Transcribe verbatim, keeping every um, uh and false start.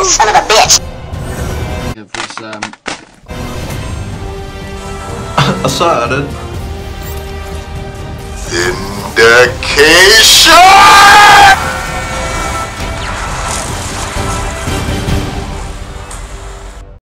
son of a bitch. If it's, um... I saw it. Vindication!